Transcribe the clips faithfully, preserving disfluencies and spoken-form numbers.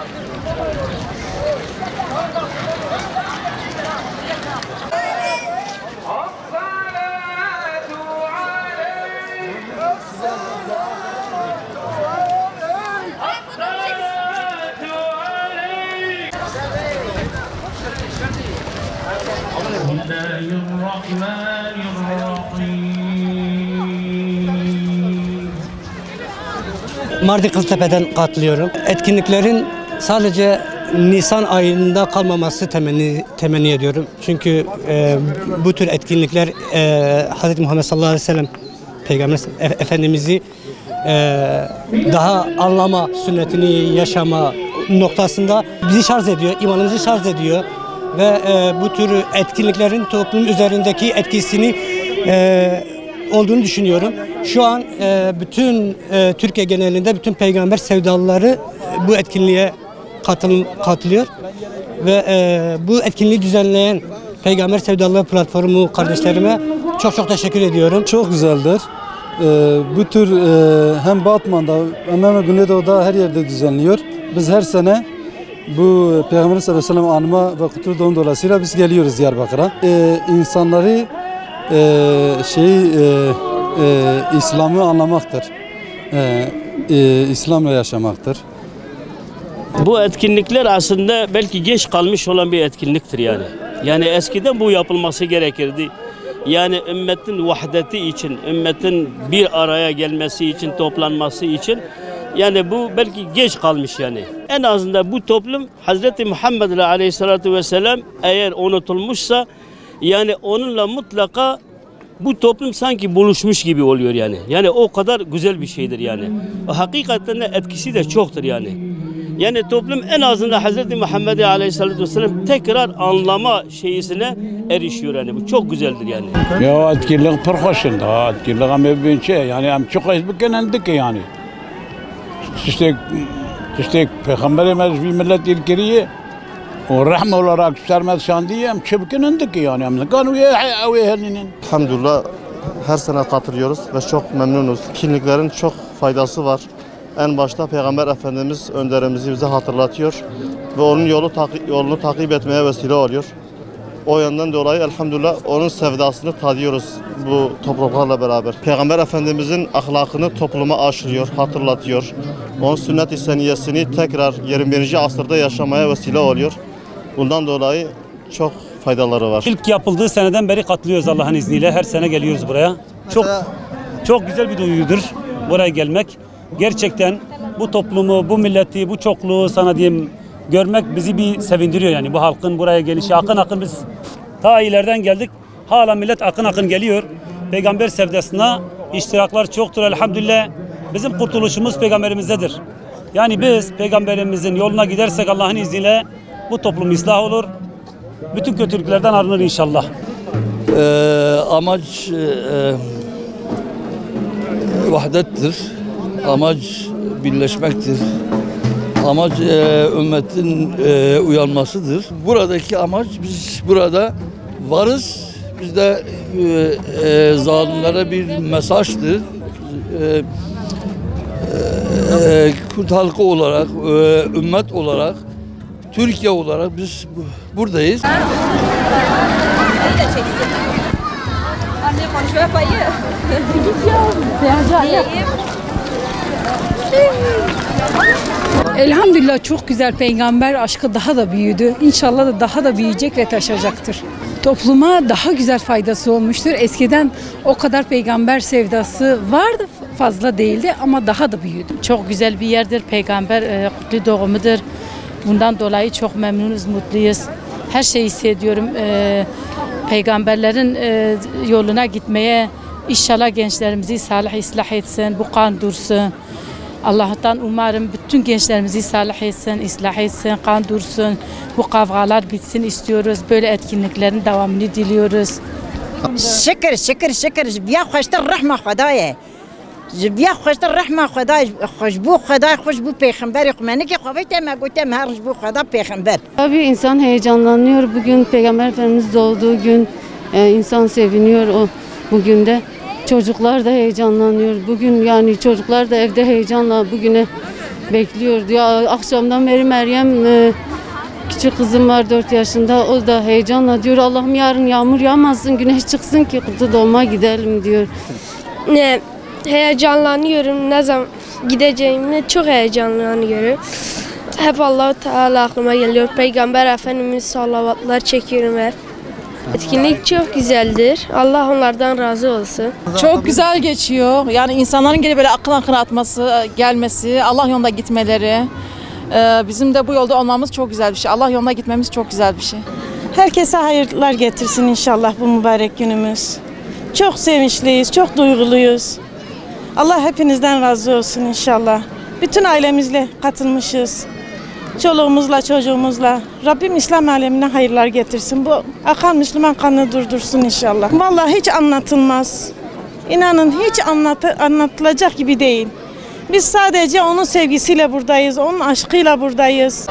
Mardin Kızıltepe'den katılıyorum. Etkinliklerin sadece Nisan ayında kalmaması temenni, temenni ediyorum. Çünkü e, bu tür etkinlikler e, Hz. Muhammed sallallahu aleyhi ve sellem Peygamber e, Efendimiz'i e, daha anlama, sünnetini yaşama noktasında bizi şarj ediyor, imanımızı şarj ediyor. Ve e, bu tür etkinliklerin toplum üzerindeki etkisini e, olduğunu düşünüyorum. Şu an e, bütün e, Türkiye genelinde bütün peygamber sevdalıları e, bu etkinliğe katıl, katılıyor. Ve e, bu etkinliği düzenleyen Peygamber Sevdalıları Platformu kardeşlerime çok çok teşekkür ediyorum. Çok güzeldir. E, bu tür e, hem Batman'da hem Güneydoğu'da her yerde düzenliyor. Biz her sene bu Peygamber sallallahu aleyhi ve sellem anma ve kutlama doğum dolayısıyla biz geliyoruz Diyarbakır'a. E, insanları e, şey e, e, İslam'ı anlamaktır. E, e, İslam'la yaşamaktır. Bu etkinlikler aslında belki geç kalmış olan bir etkinliktir yani. Yani eskiden bu yapılması gerekirdi. Yani ümmetin vahdeti için, ümmetin bir araya gelmesi için, toplanması için. Yani bu belki geç kalmış yani. En azından bu toplum Hazreti Muhammed Aleyhisselatü Vesselam eğer unutulmuşsa yani onunla mutlaka bu toplum sanki buluşmuş gibi oluyor yani. Yani o kadar güzel bir şeydir yani. O hakikaten de etkisi de çoktur yani. Yani toplum en azından Hazreti Muhammed Aleyhisselatü Vesselam tekrar anlama şeyisine erişiyor yani. Bu çok güzeldir yani. Ya etkinlik pek hoşunda. Etkinlik ama bir şey yani hem çok ezbekenendik yani. İşte işte Peygamberimiz bir millet ilkiriye o rahme olarak sermet şandiye hem çabuklandık yani hem kanu ya avelinin. Elhamdülillah her sene katılıyoruz ve çok memnunuz. Etkinliklerin çok faydası var. En başta Peygamber Efendimiz önderimizi bize hatırlatıyor ve onun yolu yolunu takip etmeye vesile oluyor. O yönden dolayı elhamdülillah onun sevdasını tadıyoruz bu topluluklarla beraber. Peygamber Efendimizin ahlakını topluma aşılıyor, hatırlatıyor. Onun sünnet-i seniyesini tekrar yirmi birinci asırda yaşamaya vesile oluyor. Bundan dolayı çok faydaları var. İlk yapıldığı seneden beri katılıyoruz Allah'ın izniyle. Her sene geliyoruz buraya. Çok çok güzel bir duygudur buraya gelmek. Gerçekten bu toplumu, bu milleti, bu çokluğu sana diyeyim görmek bizi bir sevindiriyor yani. Bu halkın buraya gelişi akın akın biz ta ileriden geldik. Hala millet akın akın geliyor. Peygamber sevdasına iştiraklar çoktur elhamdülillah. Bizim kurtuluşumuz peygamberimizdedir. Yani biz peygamberimizin yoluna gidersek Allah'ın izniyle bu toplum ıslah olur. Bütün kötülüklerden arınır inşallah. Ee, amaç e, vahdettir. Amaç birleşmektir. Amaç e, ümmetin e, uyanmasıdır. Buradaki amaç biz burada varız. Biz de e, e, zalimlere bir mesajdır. E, e, Kürt halkı olarak, e, ümmet olarak, Türkiye olarak biz buradayız. Elhamdülillah çok güzel, peygamber aşkı daha da büyüdü. İnşallah da daha da büyüyecek ve taşacaktır. Topluma daha güzel faydası olmuştur. Eskiden o kadar peygamber sevdası vardı, fazla değildi ama daha da büyüdü. Çok güzel bir yerdir. Peygamber e, kutlu doğumudur. Bundan dolayı çok memnunuz, mutluyuz. Her şeyi hissediyorum. E, peygamberlerin e, yoluna gitmeye inşallah gençlerimizi salih ıslah etsin, bu kan dursun. Allah'tan umarım bütün gençlerimizi salih etsin, ıslah etsin, kan dursun. Bu kavgalar bitsin istiyoruz. Böyle etkinliklerin devamını diliyoruz. Şükür, şükür, şükür. Biya hoştur rahme Xudaya. Biya hoştur rahme Xudaya. Hoşbu Xudaya, hoşbu peygamber. Kumeni ki kuvvete megutem her hoşbu Xuda peygamber. Tabii insan heyecanlanıyor. Bugün Peygamber Efendimiz doğduğu gün e, insan seviniyor o bugün de. Çocuklar da heyecanlanıyor. Bugün yani çocuklar da evde heyecanla bugüne bekliyor diyor. Akşamdan beri Meryem e, küçük kızım var dört yaşında. O da heyecanla diyor Allah'ım yarın yağmur yağmasın, güneş çıksın ki Kurtu Doğum'a gidelim diyor. Ne heyecanlanıyorum, ne zaman gideceğimi çok heyecanlanıyorum. Hep Allah-u Teala aklıma geliyor. Peygamber Efendimiz salavatlar çekiyorum hep. Etkinlik çok güzeldir. Allah onlardan razı olsun. Çok güzel geçiyor. Yani insanların geri böyle akın akın atması, gelmesi, Allah yolunda gitmeleri. Bizim de bu yolda olmamız çok güzel bir şey. Allah yolunda gitmemiz çok güzel bir şey. Herkese hayırlar getirsin inşallah bu mübarek günümüz. Çok sevinçliyiz, çok duyguluyuz. Allah hepinizden razı olsun inşallah. Bütün ailemizle katılmışız. Çoluğumuzla, çocuğumuzla. Rabbim İslam alemine hayırlar getirsin. Bu akan Müslüman kanını durdursun inşallah. Vallahi hiç anlatılmaz. İnanın hiç anlat anlatılacak gibi değil. Biz sadece onun sevgisiyle buradayız, onun aşkıyla buradayız.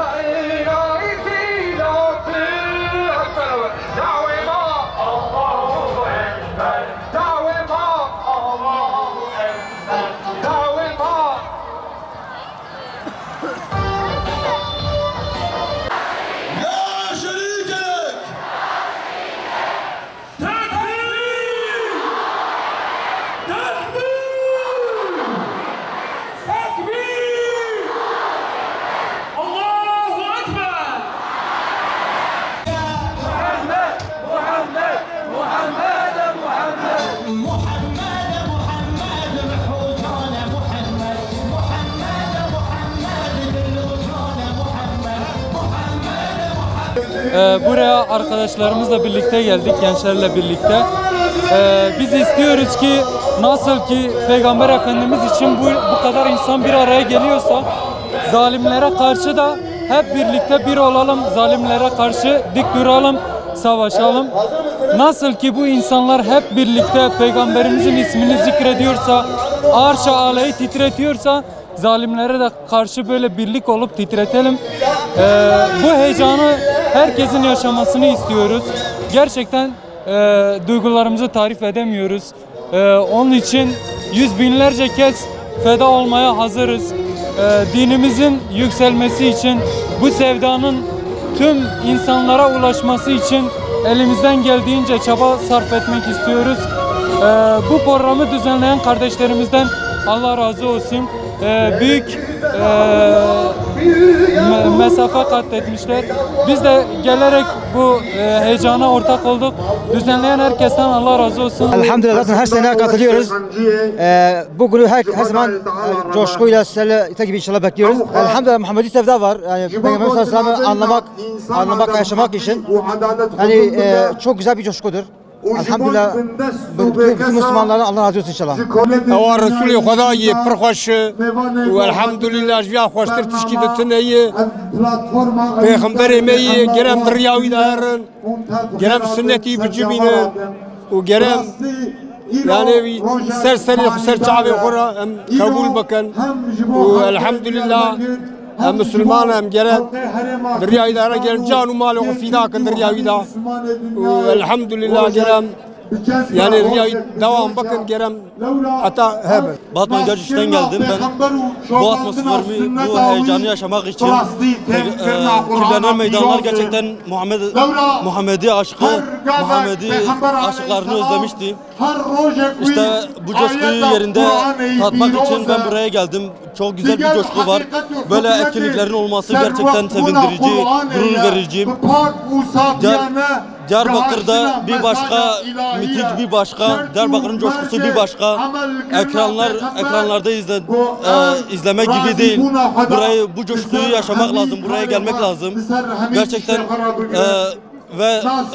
Ee, buraya arkadaşlarımızla birlikte geldik, gençlerle birlikte. Ee, biz istiyoruz ki nasıl ki Peygamber Efendimiz için bu, bu kadar insan bir araya geliyorsa zalimlere karşı da hep birlikte bir olalım, zalimlere karşı dik duralım, savaşalım. Nasıl ki bu insanlar hep birlikte Peygamberimizin ismini zikrediyorsa, arş-ı âleyi titretiyorsa, zalimlere de karşı böyle birlik olup titretelim. Ee, bu heyecanı herkesin yaşamasını istiyoruz. Gerçekten e, duygularımızı tarif edemiyoruz. E, onun için yüz binlerce kez feda olmaya hazırız. E, dinimizin yükselmesi için, bu sevdanın tüm insanlara ulaşması için elimizden geldiğince çaba sarf etmek istiyoruz. E, bu programı düzenleyen kardeşlerimizden Allah razı olsun. Ee, büyük e, me mesafe kat etmişler. Biz de gelerek bu e, heyecana ortak olduk. Düzenleyen herkesten Allah razı olsun. Elhamdülillah zaten her sene katılıyoruz. Ee, bu günü her, her zaman e, coşkuyla sizlerle takip inşallah bekliyoruz. Elhamdülillah Muhammedi sevda var. Yani Peygamber sallallahu aleyhi ve sellem'i anlamak, anlamak, yaşamak için. Yani e, çok güzel bir coşkudur. Elhamdülillah bütün Müslümanlardan Allah razı olsun inşallah. Ewa Resulü Xudayê pir xweş û elhamdülillah ji ya xweştir tişkî ditineyê Peyxemberê me yê gerem dirya wî de herin gerem sünnetî bicibînin û gerem yani ser serê xwe ser çavê xwe re em qebûl bikin û elhamdülillah em Müslüman em gerek diryayê de here gerem can û malê xwe fîda kin dirya wî de û elhamdülillah gerem yani riyayı devam bakın gerem hatta hep. Batman Gölcük'ten geldim ben. Bu atmosferimi, bu heyecanı yaşamak için e, kirlenen meydanlar gerçekten Muhammed Muhammedi aşkı, Muhammedi aşıklarını özlemiştim. İşte bu coşkuyu yerinde tatmak için ben buraya geldim. Çok güzel bir coşku var. Böyle etkinliklerin olması gerçekten sevindirici, gurur verici. Diyar, Diyarbakır'da bir başka, miting bir başka, Diyarbakır'ın coşkusu bir başka. Ekranlar, ekranlarda izle, e, izlemek gibi değil. Burayı, bu coşkuyu yaşamak lazım, buraya gelmek lazım. Gerçekten e, ve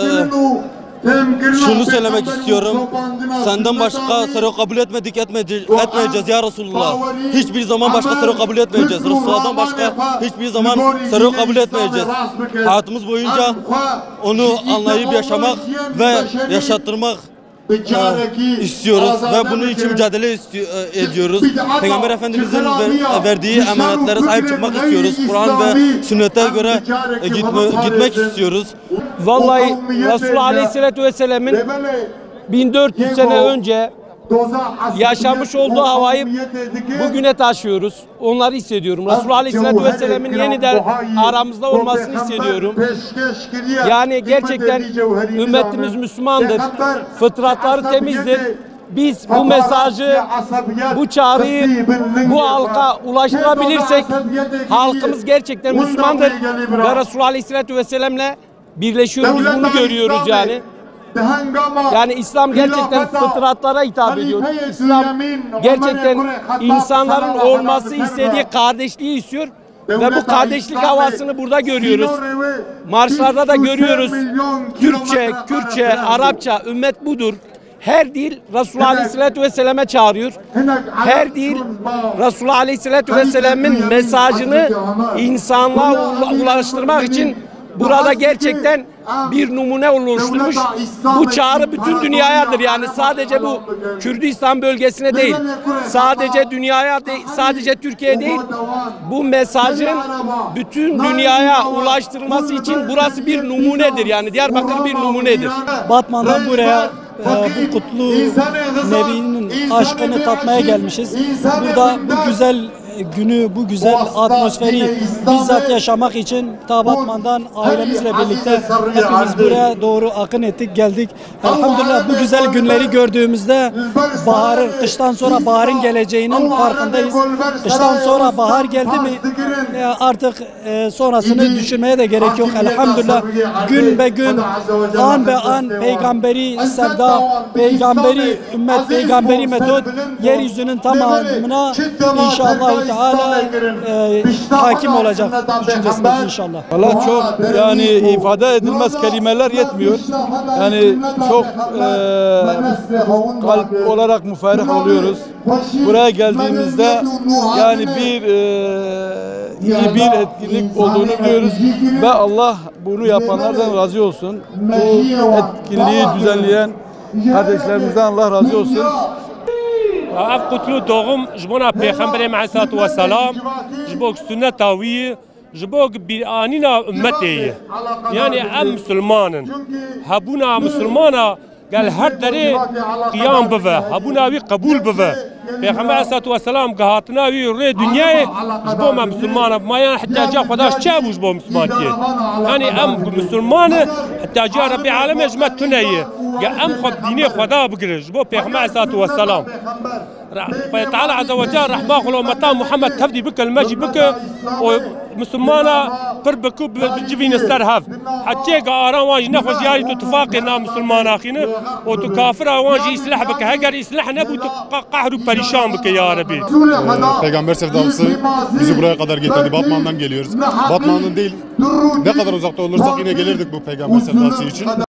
e, şunu söylemek istiyorum. Senden başka sero kabul etmedik, etmeyeceğiz ya Resulullah. Hiçbir zaman başka sero kabul etmeyeceğiz. Resulullah'dan başka hiçbir zaman sero kabul etmeyeceğiz. Hayatımız boyunca onu anlayıp yaşamak ve yaşattırmak e, istiyoruz ve bunun için mücadele ediyoruz. Peygamber Efendimiz'in ver, verdiği emanetlere sahip çıkmak istiyoruz. Kur'an ve sünnete göre e, gitme, gitmek istiyoruz. Vallahi Resulullah Aleyhisselatü Vesselam'ın bin dört yüz sene önce yaşamış olduğu havayı bugüne taşıyoruz. Onları hissediyorum. Resulullah Aleyhisselatü Vesselam'ın yeniden aramızda olmasını hissediyorum. Yani gerçekten ümmetimiz Müslümandır. Fıtratları temizdir. Biz bu mesajı, bu çağrıyı bu halka ulaştırabilirsek halkımız gerçekten Müslümandır ve Resulullah Aleyhisselatü Vesselam'la birleşiyoruz, bunu görüyoruz yani. Yani İslam gerçekten fıtratlara hitap ediyor. İslam gerçekten insanların olması istediği kardeşliği istiyor ve bu kardeşlik havasını burada görüyoruz. Marşlarda da görüyoruz. Türkçe, Kürtçe, Arapça, ümmet budur. Her dil Resulullah Aleyhisselatü Vesselam'a çağırıyor. Her dil Resulullah Aleyhisselatü Vesselam'ın mesajını insanlığa ulaştırmak için burada gerçekten bir numune oluşturmuş. Bu çağrı bütün dünyayadır. Yani sadece bu Kürdistan bölgesine değil, sadece dünyaya değil, sadece Türkiye değil. Bu mesajın bütün dünyaya ulaştırılması için burası bir numunedir. Yani Diyarbakır bir numunedir. Batman'dan buraya bu kutlu Nebi'nin aşkını tatmaya gelmişiz. Burada bu güzel günü, bu güzel atmosferi bizzat yaşamak için ta Batman'dan ailemizle birlikte hepimiz buraya doğru akın ettik, geldik. Elhamdülillah bu güzel günleri gördüğümüzde baharın, kıştan sonra baharın geleceğinin farkındayız. Kıştan sonra bahar geldi mi artık sonrasını düşünmeye de gerek yok. Elhamdülillah gün be gün, an be an peygamberi sevda, peygamberi ümmet, peygamberi metot yeryüzünün tamamına inşallah Teala e, hakim olacak düşüncesindeyiz inşallah. Allah çok yani ifade edilmez kelimeler yetmiyor. Yani çok e, kalp olarak müferih oluyoruz. Buraya geldiğimizde yani bir e, iyi bir etkinlik olduğunu biliyoruz ve Allah bunu yapanlardan razı olsun. Bu etkinliği düzenleyen kardeşlerimizden Allah razı olsun. اف قتلو دوغم جبونا پیغمبر معصات و سلام جبوك سنة وی جبوك بیانینا امتی یعنی ام مسلمانن هبونا مسلمانا قال هر دری قیام بوه هبونا وی قبول بوه پیغمبر معصات و سلام قهاتنا وی ری دنیای جبو ما مسلمانا ما یعنی حتی جا خداش چابو جبو مسلمانتیه یعنی ام مسلمان حتی جا ربی عالم جمت تنیه يا أم خد ديني خدا بقرج بو بيغمع الصلاة والسلام فتعالى عز وجل رح باخذ متى محمد تفدي بك المجي بك ومسلمانا بربكو بجبين السرهف حتى قارا واجي نخو جاري تتفاقنا مسلمان اخينا وتكافر واجي يسلح بك هجر يسلح نبو قهرو perişan bك ya Rabbi. Peygamber sevdalısı bizi buraya kadar getirdi. Batman'dan geliyoruz. Batman'dan değil ne kadar uzakta olursak yine gelirdik bu peygamber sevdalısı için.